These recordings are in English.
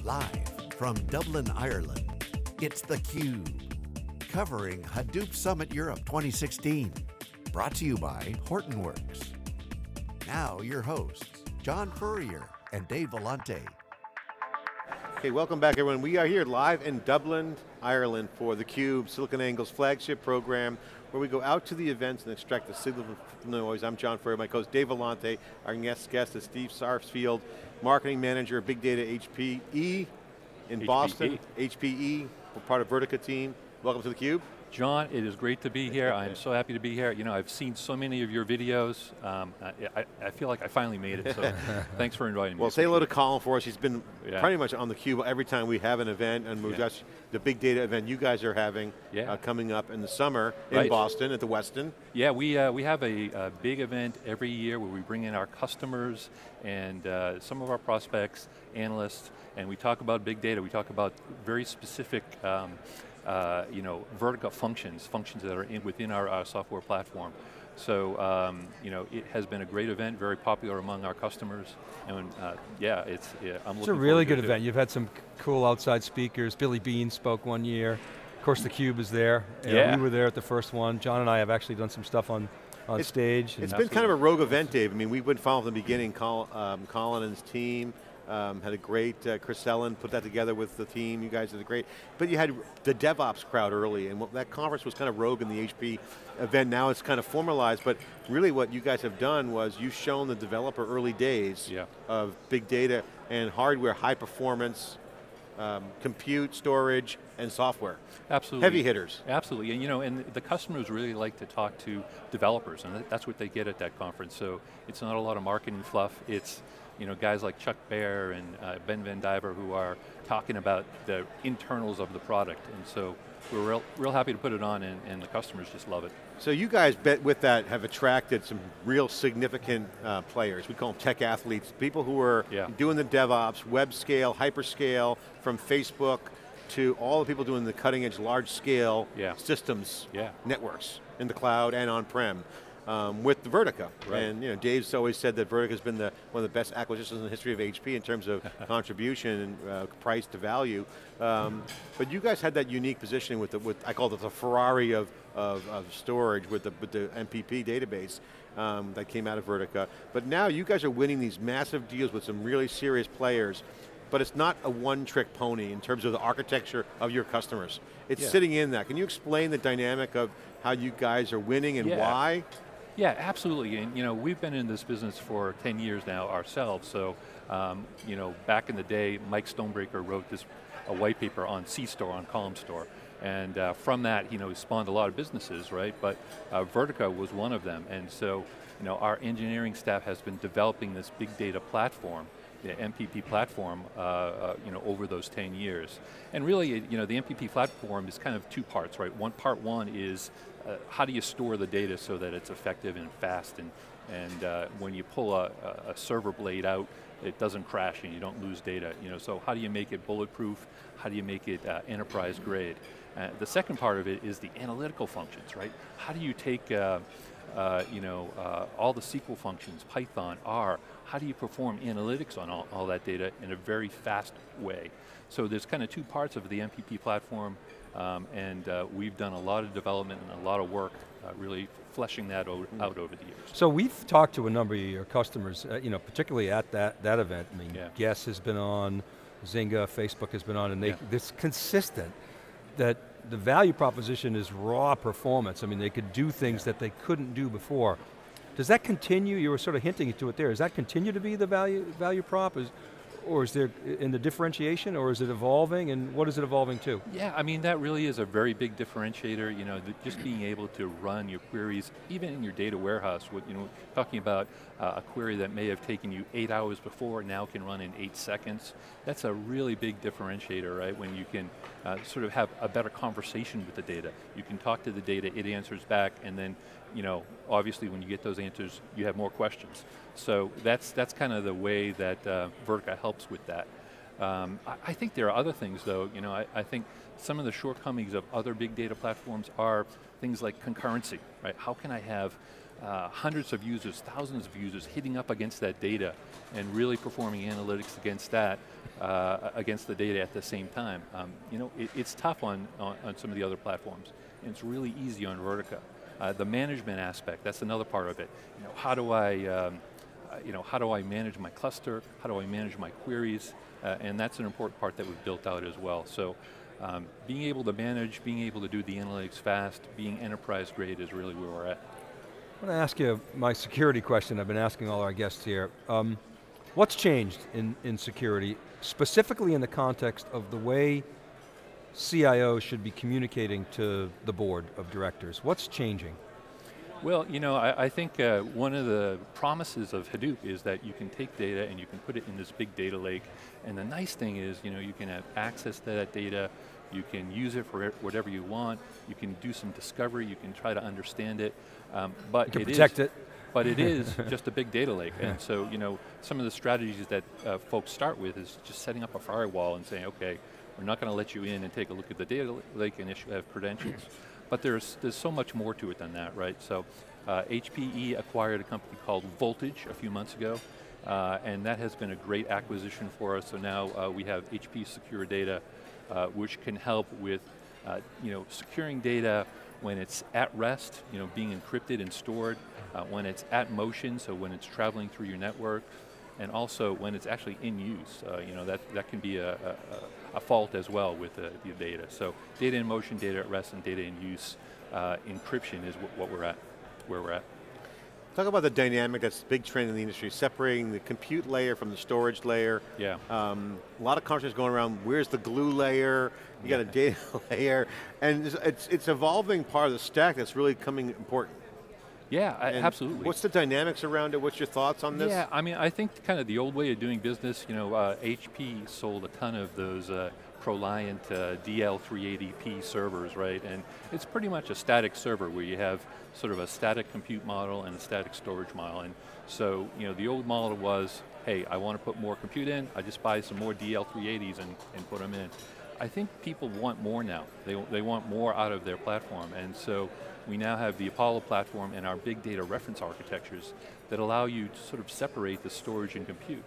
Live from Dublin, Ireland, it's theCUBE, covering Hadoop Summit Europe 2016. Brought to you by Hortonworks. Now your hosts, John Furrier and Dave Vellante. Okay, welcome back everyone. We are here live in Dublin, Ireland for theCUBE, SiliconANGLE's flagship program, where we go out to the events and extract the signal from the noise. I'm John Furrier, my co-host Dave Vellante. Our next guest is Steve Sarsfield, Marketing Manager of Big Data HPE in Boston. HPE, we're part of Vertica team. Welcome to theCUBE. John, it is great to be here. I'm so happy to be here. You know, I've seen so many of your videos. I feel like I finally made it, so thanks for inviting me. Well, say hello to Colin for us. He's been pretty much on theCUBE every time we have an event, and we've got the big data event you guys are having coming up in the summer in Boston at the Westin. Yeah, we have a big event every year where we bring in our customers and some of our prospects, analysts, and we talk about big data. We talk about very specific Vertica functions that are within our software platform. So, it has been a great event, very popular among our customers, and I'm looking It's a really good event. You've had some cool outside speakers. Billy Bean spoke one year. Of course, theCUBE is there. We were there at the first one. John and I have actually done some stuff on stage. It's been kind of a rogue event, Dave. I mean, we've been following from the beginning. Colin and his team. Had a great, Chris Ellen put that together with the team, you guys did a great, but you had the DevOps crowd early, and that conference was kind of rogue in the HP event. Now it's kind of formalized, but really what you guys have done was you've shown the developer early days of big data and hardware, high performance, compute, storage, and software. Absolutely. Heavy hitters. Absolutely, and the customers really like to talk to developers, and that's what they get at that conference. So it's not a lot of marketing fluff, it's guys like Chuck Baer and Ben Van Diver who are talking about the internals of the product, and so we're real happy to put it on, and the customers just love it. So you guys, with that, have attracted some real significant players. We call them tech athletes, people who are doing the DevOps, web scale, hyperscale, from Facebook to all the people doing the cutting edge, large scale systems, networks in the cloud and on-prem. With the Vertica, and Dave's always said that Vertica has been one of the best acquisitions in the history of HP in terms of contribution and price to value. But you guys had that unique positioning with I call it the Ferrari of storage with the MPP database that came out of Vertica. But now you guys are winning these massive deals with some really serious players. But it's not a one-trick pony in terms of the architecture of your customers. It's sitting in that. Can you explain the dynamic of how you guys are winning and why? Yeah, absolutely, and we've been in this business for 10 years now ourselves, so back in the day, Mike Stonebreaker wrote a white paper on C-Store, on Column Store, and from that, he spawned a lot of businesses, right, but Vertica was one of them, and so, our engineering staff has been developing this big data platform, the MPP platform, over those 10 years. And really, the MPP platform is kind of two parts, right? Part one is how do you store the data so that it's effective and fast, and when you pull a server blade out, it doesn't crash and you don't lose data. So how do you make it bulletproof? How do you make it enterprise grade? The second part of it is the analytical functions, right? How do you take all the SQL functions, Python, R, how do you perform analytics on all that data in a very fast way? So there's kind of two parts of the MPP platform, and we've done a lot of development and a lot of work really fleshing that out over the years. So we've talked to a number of your customers, particularly at that event. I mean, Guess has been on, Zynga, Facebook has been on, and it's consistent that the value proposition is raw performance. I mean, they could do things that they couldn't do before. Does that continue? You were sort of hinting to it there. Does that continue to be the value prop? Or is there in the differentiation, or is it evolving, and what is it evolving to? Yeah, I mean, that really is a very big differentiator, just being able to run your queries, even in your data warehouse, talking about a query that may have taken you 8 hours before, now can run in 8 seconds. That's a really big differentiator, right? When you can sort of have a better conversation with the data. You can talk to the data, it answers back, and then, obviously when you get those answers, you have more questions. So that's kind of the way that Vertica helps with that. I think there are other things though, I think some of the shortcomings of other big data platforms are things like concurrency, right? How can I have hundreds of users, thousands of users hitting up against that data and really performing analytics against that, against the data at the same time. It's tough on some of the other platforms, and it's really easy on Vertica. The management aspect, that's another part of it. How do I manage my cluster? How do I manage my queries? And that's an important part that we've built out as well. So being able to manage, being able to do the analytics fast, being enterprise grade is really where we're at. I want to ask you my security question I've been asking all our guests here. What's changed in security, specifically in the context of the way CIOs should be communicating to the board of directors? What's changing? Well, I think one of the promises of Hadoop is that you can take data and you can put it in this big data lake, and the nice thing is, you can have access to that data, you can use it for whatever you want, you can do some discovery, you can try to understand it, but you can protect it. But it is just a big data lake, and so some of the strategies that folks start with is just setting up a firewall and saying, okay, we're not going to let you in and take a look at the data lake and have credentials. But there's so much more to it than that, right? So HPE acquired a company called Voltage a few months ago, and that has been a great acquisition for us. So now we have HPE Secure Data, which can help with securing data when it's at rest, being encrypted and stored, when it's at motion, so when it's traveling through your network, and also when it's actually in use. That can be a fault as well with the data. So data in motion, data at rest, and data in use, encryption is where we're at. Talk about the dynamic, that's a big trend in the industry, separating the compute layer from the storage layer. Yeah. A lot of conversations going around, where's the glue layer? You got a data layer, and it's evolving part of the stack that's really coming important. Yeah, absolutely. What's the dynamics around it? What's your thoughts on this? Yeah, I think kind of the old way of doing business, HP sold a ton of those ProLiant DL380P servers, right? And it's pretty much a static server where you have sort of a static compute model and a static storage model. And so, the old model was, hey, I want to put more compute in, I just buy some more DL380s and put them in. I think people want more now. They want more out of their platform, and so we now have the Apollo platform and our big data reference architectures that allow you to sort of separate the storage and compute.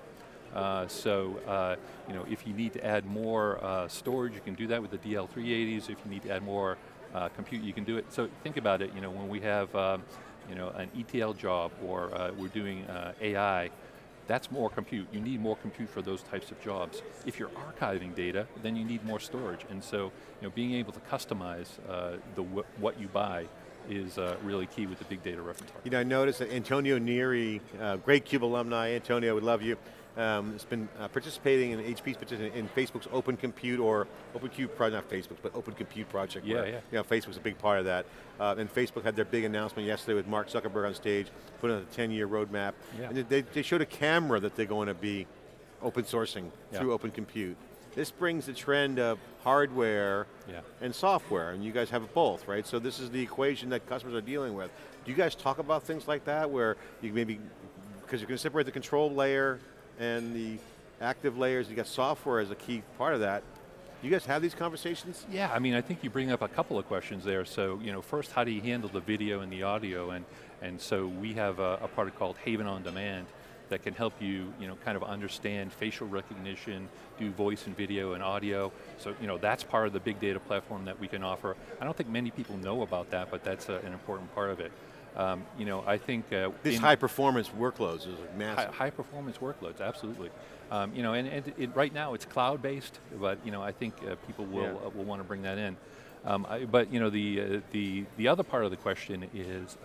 If you need to add more storage, you can do that with the DL380s. If you need to add more compute, you can do it. So think about it, when we have an ETL job or we're doing AI, that's more compute. You need more compute for those types of jobs. If you're archiving data, then you need more storage. And so, being able to customize what you buy is really key with the big data reference architecture. I noticed that Antonio Neri, great CUBE alumni, Antonio, would love you. Has been participating in HP's participating in Facebook's Open Compute or Open Compute project, not Facebook's, but Open Compute project. Yeah, where, Facebook's a big part of that. And Facebook had their big announcement yesterday with Mark Zuckerberg on stage, putting out a 10-year roadmap. Yeah. And they showed a camera that they're going to be open sourcing through Open Compute. This brings the trend of hardware and software, and you guys have both, right? So this is the equation that customers are dealing with. Do you guys talk about things like that, where you maybe, because you're going to separate the control layer and the active layers, you got software as a key part of that. Do you guys have these conversations? Yeah, I think you bring up a couple of questions there. So, first, how do you handle the video and the audio? And so we have a product called Haven on Demand that can help you, kind of understand facial recognition, do voice and video and audio. So, that's part of the big data platform that we can offer. I don't think many people know about that, but that's an important part of it. I think these high performance workloads is massive. High performance workloads, absolutely. Right now it's cloud based, but I think people will want to bring that in. But the other part of the question is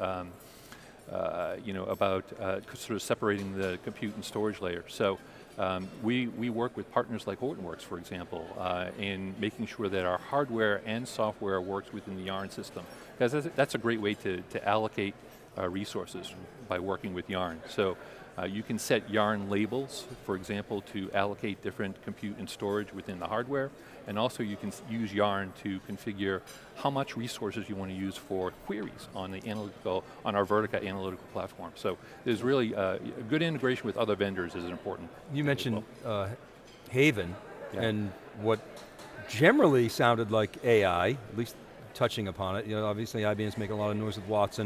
about sort of separating the compute and storage layer. So we work with partners like Hortonworks, for example, in making sure that our hardware and software works within the Yarn system. Because that's a great way to allocate resources by working with Yarn. So you can set Yarn labels, for example, to allocate different compute and storage within the hardware, and also you can use Yarn to configure how much resources you want to use for queries on our Vertica analytical platform. So there's really a good integration with other vendors is important. You mentioned Haven, and what generally sounded like AI, at least touching upon it. Obviously IBM's making a lot of noise with Watson.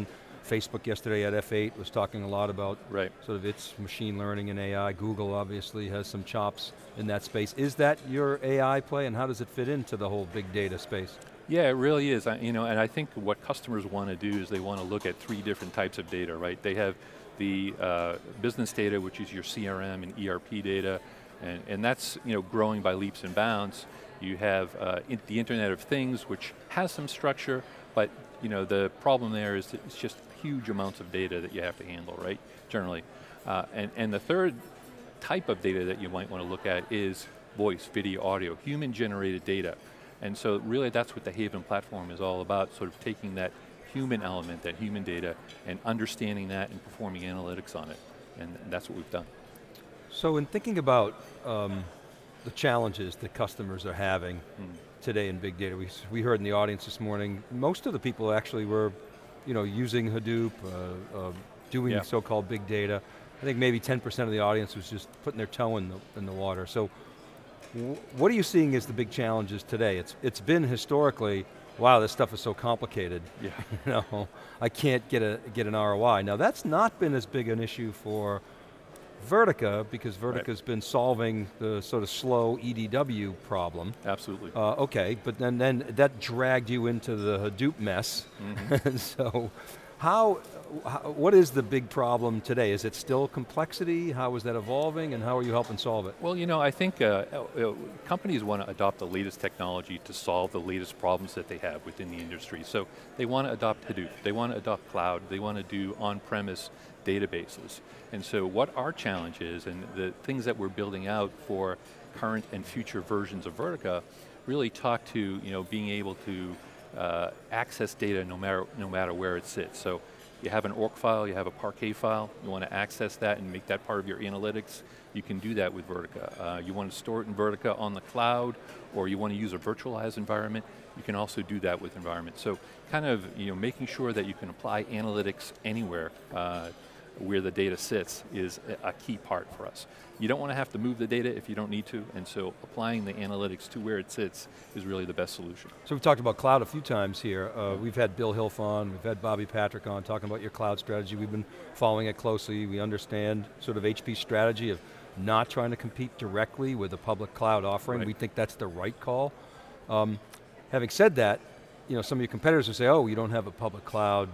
Facebook yesterday at F8 was talking a lot about sort of its machine learning and AI. Google obviously has some chops in that space. Is that your AI play, and how does it fit into the whole big data space? Yeah, it really is. And I think what customers want to do is they want to look at 3 different types of data, right? They have the business data, which is your CRM and ERP data, and that's growing by leaps and bounds. You have the Internet of Things, which has some structure, but the problem there is that it's just huge amounts of data that you have to handle, right? Generally, and the third type of data that you might want to look at is voice, video, audio, human-generated data. And so really that's what the Haven platform is all about, sort of taking that human element, that human data, and understanding that and performing analytics on it. And that's what we've done. So in thinking about the challenges that customers are having today in big data, we heard in the audience this morning, most of the people actually were using Hadoop, doing so-called big data. I think maybe 10% of the audience was just putting their toe in the water. So what are you seeing as the big challenges today? It's been historically, wow, this stuff is so complicated. Yeah. I can't get an ROI. Now that's not been as big an issue for Vertica, because Vertica's been solving the sort of slow EDW problem. Absolutely. Okay, but then that dragged you into the Hadoop mess. So what is the big problem today? Is it still complexity? How is that evolving, and how are you helping solve it? Well, I think companies want to adopt the latest technology to solve the latest problems that they have within the industry. So they want to adopt Hadoop, they want to adopt cloud, they want to do on-premise databases. And so what our challenge is, and the things that we're building out for current and future versions of Vertica, really talk to being able to access data no matter where it sits. So you have an ORC file, you have a Parquet file, you want to access that and make that part of your analytics, you can do that with Vertica. You want to store it in Vertica on the cloud, or you want to use a virtualized environment, you can also do that with environment. So kind of making sure that you can apply analytics anywhere where the data sits is a key part for us. You don't want to have to move the data if you don't need to, and so applying the analytics to where it sits is really the best solution. So we've talked about cloud a few times here. We've had Bill Hilf on, we've had Bobby Patrick on talking about your cloud strategy. We've been following it closely. We understand sort of HP's strategy of not trying to compete directly with a public cloud offering. We think that's the right call. Having said that, some of your competitors will say, oh, you don't have a public cloud,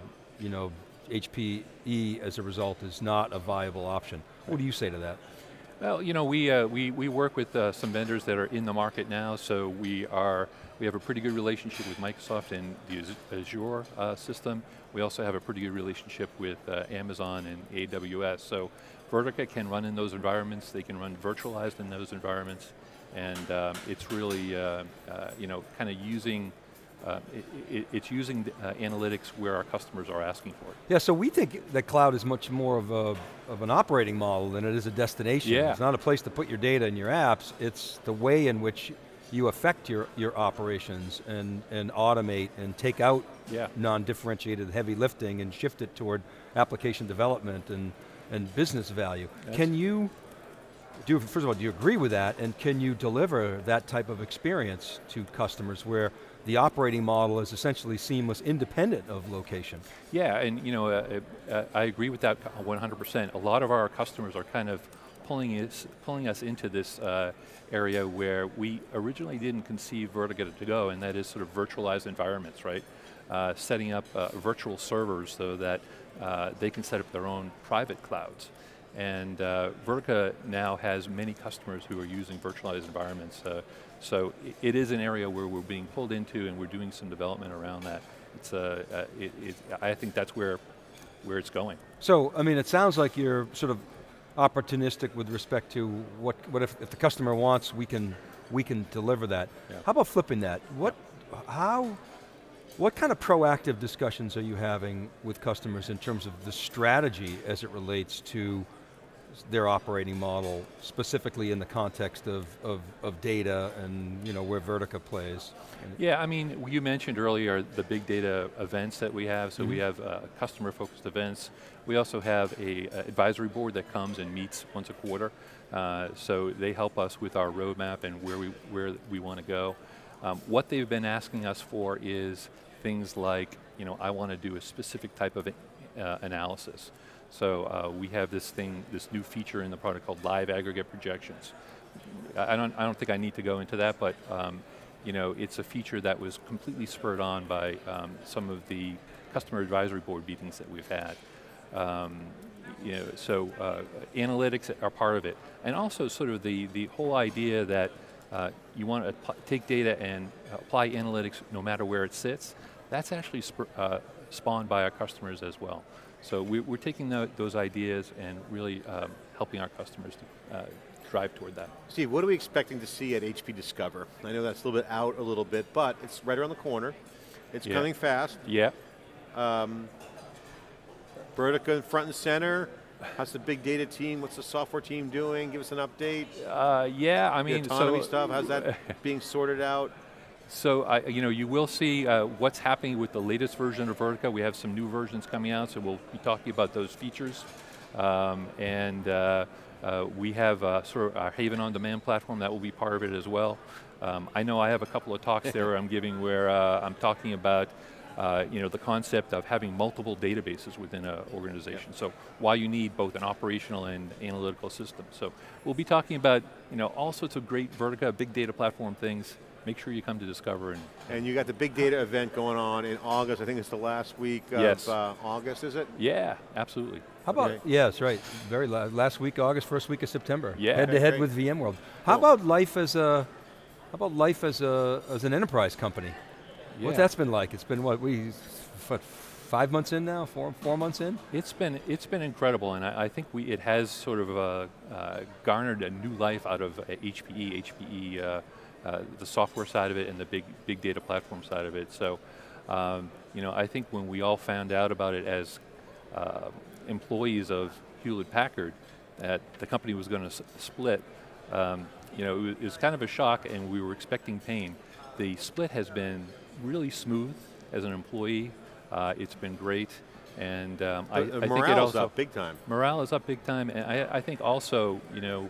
HPE as a result is not a viable option. What do you say to that? Well, we work with some vendors that are in the market now, so we have a pretty good relationship with Microsoft and the Azure system. We also have a pretty good relationship with Amazon and AWS. So Vertica can run in those environments, they can run virtualized in those environments, and it's really kind of using it's using analytics where our customers are asking for it. Yeah, so we think that cloud is much more of an operating model than it is a destination. Yeah. It's not a place to put your data and your apps, it's the way in which you affect your operations and automate and take out non-differentiated heavy lifting and shift it toward application development and business value. Yes. Can you, first of all, do you agree with that, and can you deliver that type of experience to customers where the operating model is essentially seamless, independent of location? Yeah, and I agree with that 100%. A lot of our customers are kind of pulling us into this area where we originally didn't conceive Vertica to go, and that is sort of virtualized environments, right? Setting up virtual servers so that they can set up their own private clouds. And Vertica now has many customers who are using virtualized environments. So it is an area where we're being pulled into, and we're doing some development around that. I think that's where it's going. So, I mean, it sounds like you're sort of opportunistic with respect to what if the customer wants, we can deliver that. Yeah. How about flipping that? What kind of proactive discussions are you having with customers in terms of the strategy as it relates to their operating model, specifically in the context of data and where Vertica plays? Yeah, I mean, you mentioned earlier the big data events that we have, so we have customer-focused events. We also have a advisory board that comes and meets once a quarter, so they help us with our roadmap and where we want to go. What they've been asking us for is things like, I want to do a specific type of analysis. So we have this new feature in the product called Live Aggregate Projections. I don't think I need to go into that, but you know, it's a feature that was completely spurred on by some of the customer advisory board meetings that we've had. You know, so analytics are part of it, and also sort of the whole idea that you want to take data and apply analytics no matter where it sits. That's actually spawned by our customers as well. So we're taking those ideas and really helping our customers to drive toward that. Steve, what are we expecting to see at HP Discover? I know that's a little bit out a little bit, but it's right around the corner. It's coming fast. Yeah. Vertica front and center. How's the big data team? What's the software team doing? Give us an update. Yeah, I mean, the autonomy stuff. How's that being sorted out? So, you know, you will see what's happening with the latest version of Vertica. We have some new versions coming out, so we'll be talking about those features. We have sort of our Haven On Demand platform that will be part of it as well. I know I have a couple of talks there I'm giving where I'm talking about you know, the concept of having multiple databases within an organization. So why you need both an operational and analytical system. So we'll be talking about, you know, all sorts of great Vertica, big data platform things. Make sure you come to Discover. And you got the big data event going on in August. I think it's the last week of August, is it? Yeah, absolutely. How about, yeah, that's right. Very last week, August, first week of September. Yeah. Head to head with VMworld. How about life as an enterprise company? Yeah. What's that's been like? It's been what, 5 months in now, four months in? It's been incredible, and I think it has sort of garnered a new life out of HPE, the software side of it and the big data platform side of it. So, you know, I think when we all found out about it as employees of Hewlett-Packard, that the company was going to split, you know, it was kind of a shock, and we were expecting pain. The split has been really smooth as an employee. It's been great, and I think it also up big time. Morale is up big time, and I think also, you know,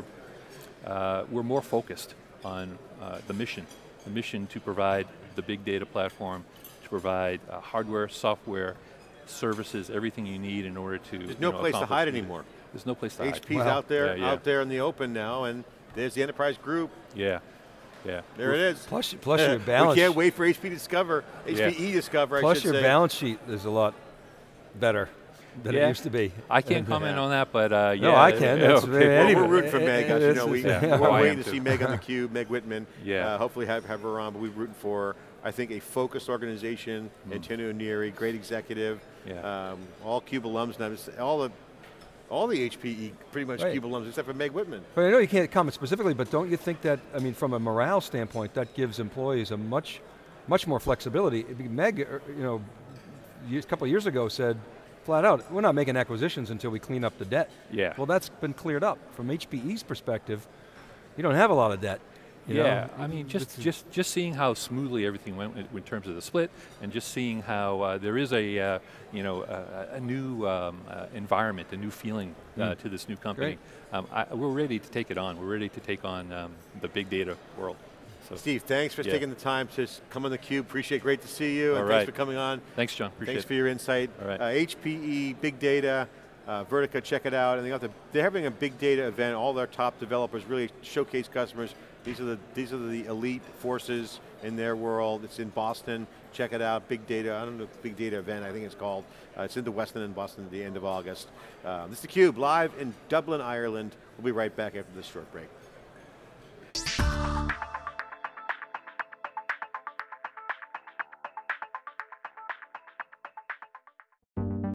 we're more focused on the mission to provide the big data platform, to provide hardware, software, services, everything you need in order to. There's no place to hide anymore. There's no place to hide. HP's out there in the open now, and there's the enterprise group. Yeah. Yeah. There it is. Plus your balance. We can't wait for HP Discover, HPE Discover, Plus your balance sheet is a lot better than it used to be. I can't comment on that, but yeah. No, I can. Well, we're rooting for Meg. You know, we're waiting to see Meg on theCUBE, Meg Whitman. Yeah. Hopefully have her on, but we're rooting for, I think, a focused organization. Antonio Neri, great executive. Yeah. All CUBE alums now. All the HPE, pretty much CUBE alums, except for Meg Whitman. But I know you can't comment specifically, but don't you think that, I mean, from a morale standpoint, that gives employees a much more flexibility? Meg, you know, a couple of years ago said, flat out, we're not making acquisitions until we clean up the debt. Yeah. Well, that's been cleared up. From HPE's perspective, you don't have a lot of debt. You know? I mean, just seeing how smoothly everything went in terms of the split, and just seeing how there is a you know, a new environment, a new feeling to this new company. We're ready to take it on. We're ready to take on the big data world. So, Steve, thanks for taking the time to come on theCUBE. Appreciate, great to see you, and thanks for coming on. Thanks, John. Appreciate Thanks for your insight. All right. HPE, big data, Vertica, check it out. And they're having a big data event. All their top developers really showcase customers. These are the elite forces in their world. It's in Boston. Check it out. Big data. I don't know, big data event. I think it's called. It's in the Westin in Boston at the end of August. This is theCUBE live in Dublin, Ireland. We'll be right back after this short break.